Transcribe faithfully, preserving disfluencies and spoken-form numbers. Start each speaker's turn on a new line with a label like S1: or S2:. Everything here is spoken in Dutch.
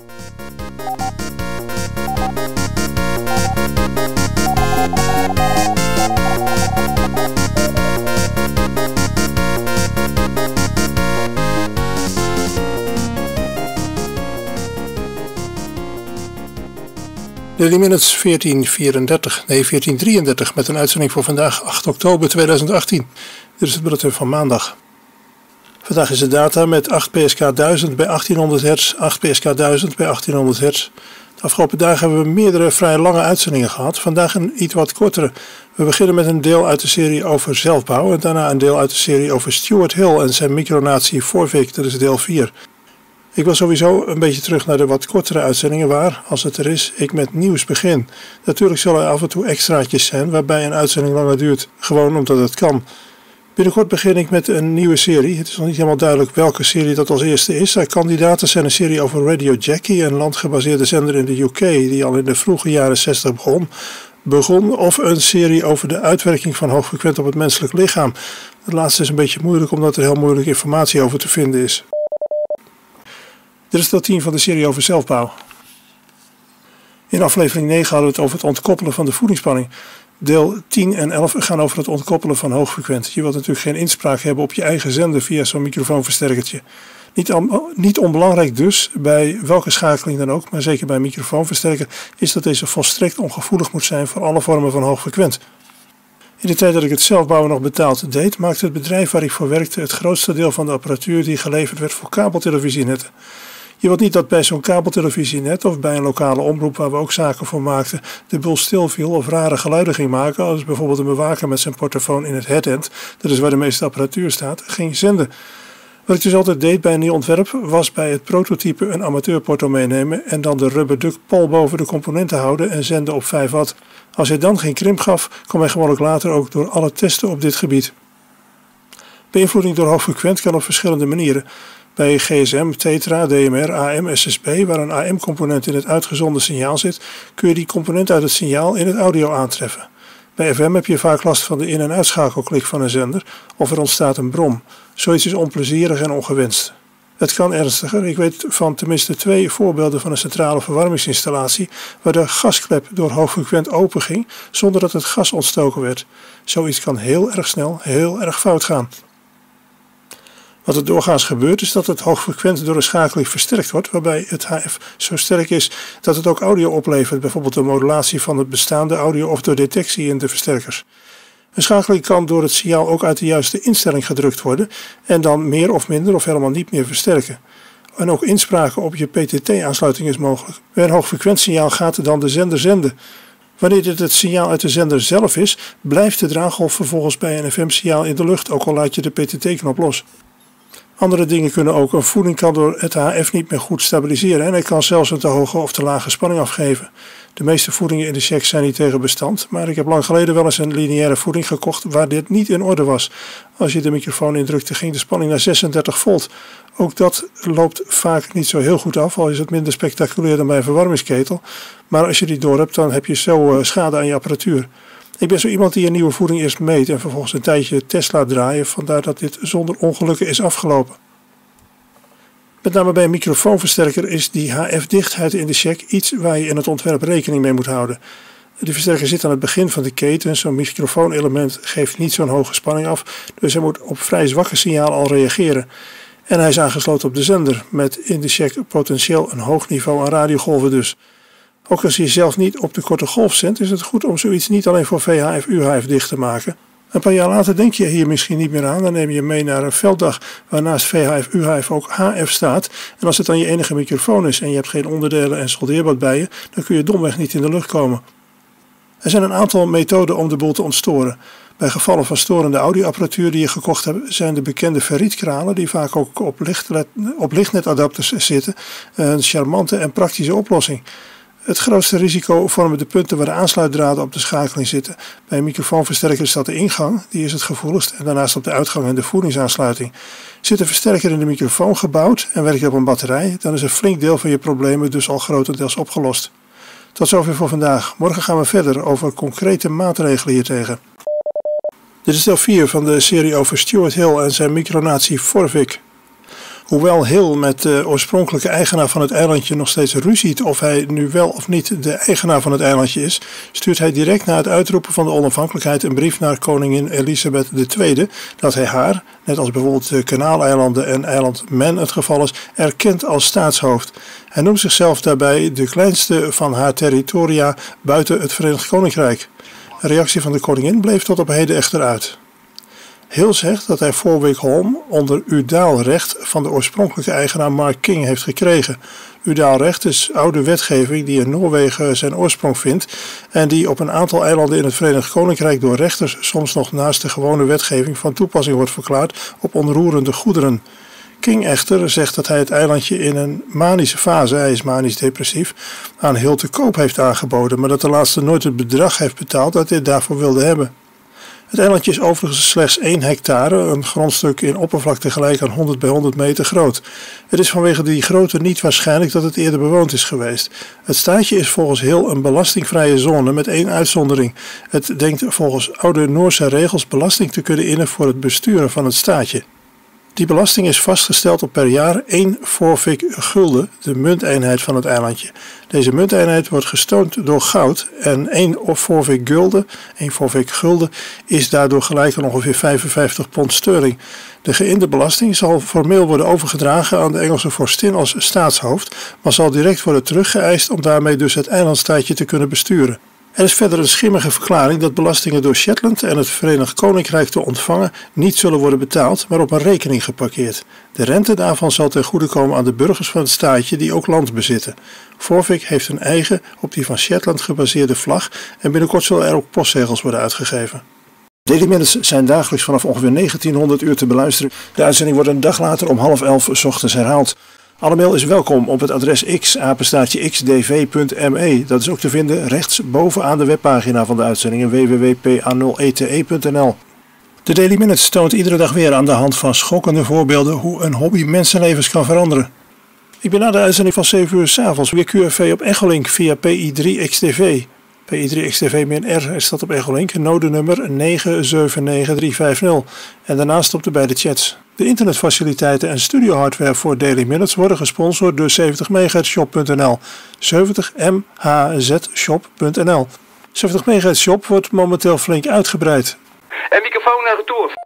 S1: Daily Minutes veertien vierendertig, nee veertien drieëndertig met een uitzending voor vandaag acht oktober tweeduizend achttien. Dit is het bulletin van maandag. Vandaag is de data met acht P S K duizend bij achttienhonderd hertz, acht P S K duizend bij achttienhonderd hertz. De afgelopen dagen hebben we meerdere vrij lange uitzendingen gehad, vandaag een iets wat kortere. We beginnen met een deel uit de serie over zelfbouw en daarna een deel uit de serie over Stuart Hill en zijn micronatie Forvik, dat is deel vier. Ik wil sowieso een beetje terug naar de wat kortere uitzendingen waar, als het er is, ik met nieuws begin. Natuurlijk zullen er af en toe extraatjes zijn waarbij een uitzending langer duurt, gewoon omdat het kan. Binnenkort begin ik met een nieuwe serie. Het is nog niet helemaal duidelijk welke serie dat als eerste is. De kandidaten zijn een serie over Radio Jackie, een landgebaseerde zender in de U K die al in de vroege jaren zestig begon. begon of een serie over de uitwerking van hoogfrequent op het menselijk lichaam. Het laatste is een beetje moeilijk omdat er heel moeilijk informatie over te vinden is. Dit is deel tien van de serie over zelfbouw. In aflevering negen hadden we het over het ontkoppelen van de voedingsspanning. Deel tien en elf gaan over het ontkoppelen van hoogfrequent. Je wilt natuurlijk geen inspraak hebben op je eigen zender via zo'n microfoonversterkertje. Niet, niet onbelangrijk dus, bij welke schakeling dan ook, maar zeker bij een microfoonversterker, is dat deze volstrekt ongevoelig moet zijn voor alle vormen van hoogfrequent. In de tijd dat ik het zelfbouwen nog betaald deed, maakte het bedrijf waar ik voor werkte het grootste deel van de apparatuur die geleverd werd voor kabeltelevisienetten. Je wilt niet dat bij zo'n kabeltelevisienet of bij een lokale omroep waar we ook zaken voor maakten de boel stilviel of rare geluiden ging maken als bijvoorbeeld een bewaker met zijn portofoon in het headend, dat is waar de meeste apparatuur staat, ging zenden. Wat ik dus altijd deed bij een nieuw ontwerp was bij het prototype een amateurporto meenemen en dan de rubberduck pol boven de componenten houden en zenden op vijf watt. Als hij dan geen krimp gaf, kwam hij gewoonlijk later ook door alle testen op dit gebied. Beïnvloeding door hoogfrequent kan op verschillende manieren. Bij G S M, Tetra, D M R, A M, S S B, waar een A M-component in het uitgezonden signaal zit, kun je die component uit het signaal in het audio aantreffen. Bij F M heb je vaak last van de in- en uitschakelklik van een zender of er ontstaat een brom. Zoiets is onplezierig en ongewenst. Het kan ernstiger. Ik weet van tenminste twee voorbeelden van een centrale verwarmingsinstallatie waar de gasklep door hoogfrequent open ging zonder dat het gas ontstoken werd. Zoiets kan heel erg snel, heel erg fout gaan. Wat er doorgaans gebeurt is dat het hoogfrequent door een schakeling versterkt wordt, waarbij het H F zo sterk is dat het ook audio oplevert, bijvoorbeeld door modulatie van het bestaande audio of door detectie in de versterkers. Een schakeling kan door het signaal ook uit de juiste instelling gedrukt worden en dan meer of minder of helemaal niet meer versterken. En ook inspraken op je P T T-aansluiting is mogelijk. Bij een hoogfrequent signaal gaat dan de zender zenden. Wanneer dit het signaal uit de zender zelf is, blijft de draaggolf vervolgens bij een F M-signaal in de lucht, ook al laat je de P T T-knop los. Andere dingen kunnen ook. Een voeding kan door het H F niet meer goed stabiliseren en hij kan zelfs een te hoge of te lage spanning afgeven. De meeste voedingen in de check zijn niet tegen bestand, maar ik heb lang geleden wel eens een lineaire voeding gekocht waar dit niet in orde was. Als je de microfoon indrukte ging de spanning naar zesendertig volt. Ook dat loopt vaak niet zo heel goed af, al is het minder spectaculair dan bij een verwarmingsketel. Maar als je die door hebt, dan heb je zo schade aan je apparatuur. Ik ben zo iemand die een nieuwe voeding eerst meet en vervolgens een tijdje test laat draaien, vandaar dat dit zonder ongelukken is afgelopen. Met name bij een microfoonversterker is die H F-dichtheid in de check iets waar je in het ontwerp rekening mee moet houden. De versterker zit aan het begin van de keten, zo'n microfoonelement geeft niet zo'n hoge spanning af, dus hij moet op vrij zwakke signaal al reageren. En hij is aangesloten op de zender, met in de check potentieel een hoog niveau aan radiogolven dus. Ook als je zelf niet op de korte golf zendt, is het goed om zoiets niet alleen voor V H F U H F dicht te maken. Een paar jaar later denk je hier misschien niet meer aan, dan neem je mee naar een velddag waar naast V H F U H F ook H F staat. En als het dan je enige microfoon is en je hebt geen onderdelen en soldeerbad bij je, dan kun je domweg niet in de lucht komen. Er zijn een aantal methoden om de boel te ontstoren. Bij gevallen van storende audioapparatuur die je gekocht hebt, zijn de bekende ferrietkralen, die vaak ook op, lichtlet, op lichtnetadapters zitten, een charmante en praktische oplossing. Het grootste risico vormen de punten waar de aansluitdraden op de schakeling zitten. Bij een microfoonversterker is dat de ingang, die is het gevoeligst, en daarnaast op de uitgang en de voedingsaansluiting. Zit de versterker in de microfoon gebouwd en werkt je op een batterij, dan is een flink deel van je problemen dus al grotendeels opgelost. Tot zover voor vandaag. Morgen gaan we verder over concrete maatregelen hiertegen. Dit is deel vier van de serie over Stuart Hill en zijn micronatie Forvik. Hoewel Hill met de oorspronkelijke eigenaar van het eilandje nog steeds ruziet of hij nu wel of niet de eigenaar van het eilandje is, stuurt hij direct na het uitroepen van de onafhankelijkheid een brief naar koningin Elizabeth de Tweede dat hij haar, net als bijvoorbeeld de Kanaaleilanden en eiland Man het geval is, erkent als staatshoofd. Hij noemt zichzelf daarbij de kleinste van haar territoria buiten het Verenigd Koninkrijk. Een reactie van de koningin bleef tot op heden echter uit. Hill zegt dat hij Warwick Holme onder udaalrecht van de oorspronkelijke eigenaar Mark King heeft gekregen. Udaalrecht is oude wetgeving die in Noorwegen zijn oorsprong vindt en die op een aantal eilanden in het Verenigd Koninkrijk door rechters soms nog naast de gewone wetgeving van toepassing wordt verklaard op onroerende goederen. King echter zegt dat hij het eilandje in een manische fase, hij is manisch depressief, aan Hill te koop heeft aangeboden, maar dat de laatste nooit het bedrag heeft betaald dat hij daarvoor wilde hebben. Het eilandje is overigens slechts één hectare, een grondstuk in oppervlakte gelijk aan honderd bij honderd meter groot. Het is vanwege die grootte niet waarschijnlijk dat het eerder bewoond is geweest. Het staatje is volgens Hill een belastingvrije zone met één uitzondering. Het denkt volgens oude Noorse regels belasting te kunnen innen voor het besturen van het staatje. Die belasting is vastgesteld op per jaar één Warwick gulden, de munteenheid van het eilandje. Deze munteenheid wordt gesteund door goud en één Warwick gulden, één Warwick gulden is daardoor gelijk aan ongeveer vijfenvijftig pond sterling. De geïnde belasting zal formeel worden overgedragen aan de Engelse vorstin als staatshoofd, maar zal direct worden teruggeëist om daarmee dus het eilandstaatje te kunnen besturen. Er is verder een schimmige verklaring dat belastingen door Shetland en het Verenigd Koninkrijk te ontvangen niet zullen worden betaald, maar op een rekening geparkeerd. De rente daarvan zal ten goede komen aan de burgers van het staatje die ook land bezitten. Warwick heeft een eigen, op die van Shetland gebaseerde vlag en binnenkort zullen er ook postzegels worden uitgegeven. Daily Minutes zijn dagelijks vanaf ongeveer negentienhonderd uur te beluisteren. De uitzending wordt een dag later om half elf 's ochtends herhaald. Alle mail is welkom op het adres x, apenstaartje x d v punt m e. Dat is ook te vinden rechts bovenaan de webpagina van de uitzendingen w w w punt p a nul e t e punt n l. De Daily Minutes toont iedere dag weer aan de hand van schokkende voorbeelden hoe een hobby mensenlevens kan veranderen. Ik ben na de uitzending van zeven uur 's avonds weer Q F V op Echolink via P I drie X T V. P I drie X T V min R is dat op Echolink, nodenummer negen zeven negen drie vijf nul en daarnaast op de beide chats. De internetfaciliteiten en studiohardware voor Daily Minutes worden gesponsord door zeventig megahertz shop punt n l. zeventig m h z shop punt n l. zeventig megahertz Shop wordt momenteel flink uitgebreid.
S2: En microfoon naar retour.